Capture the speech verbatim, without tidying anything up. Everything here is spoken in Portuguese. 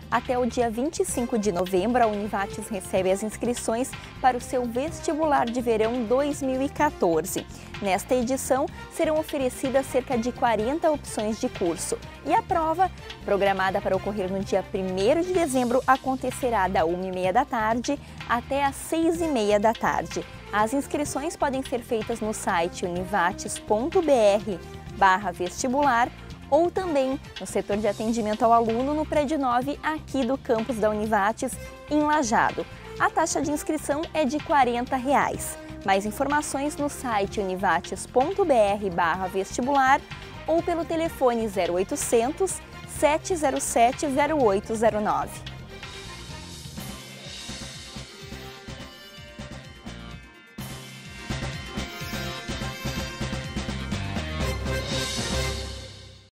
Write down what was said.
Até o dia vinte e cinco de novembro, a Univates recebe as inscrições para o seu vestibular de verão dois mil e quatorze. Nesta edição, serão oferecidas cerca de quarenta opções de curso. E a prova, programada para ocorrer no dia primeiro de dezembro, acontecerá da uma e meia da tarde até às seis e meia da tarde. As inscrições podem ser feitas no site univates ponto br barra vestibular ou também no setor de atendimento ao aluno no prédio nove aqui do campus da Univates, em Lajeado. A taxa de inscrição é de quarenta reais. Mais informações no site univates ponto br barra vestibular ou pelo telefone zero oitocentos, sete zero sete, zero oito zero nove.